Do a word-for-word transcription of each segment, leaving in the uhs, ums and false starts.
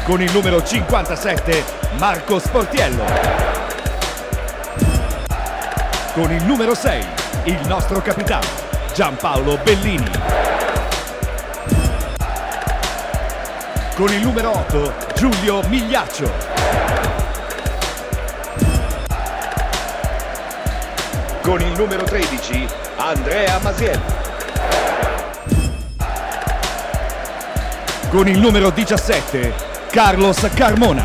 Con il numero cinquantasette Marco Sportiello. Con il numero sei il nostro capitano Giampaolo Bellini. Con il numero otto Giulio Migliaccio. Con il numero tredici Andrea Masiello. Con il numero diciassette Carlos Carmona.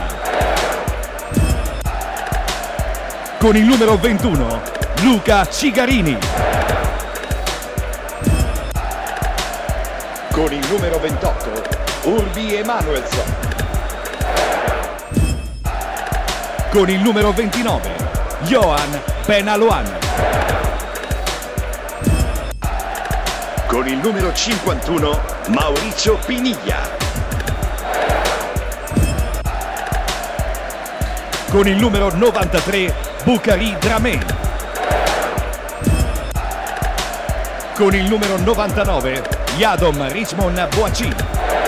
Con il numero ventuno Luca Cigarini. Con il numero ventotto Urbi Emanuelson. Con il numero ventinove Johan Benalouan. Con il numero cinquantuno Mauricio Piniglia. Con il numero novantatré Bukhari Dramé. Con il numero novantanove Yadom Richmond Boachi.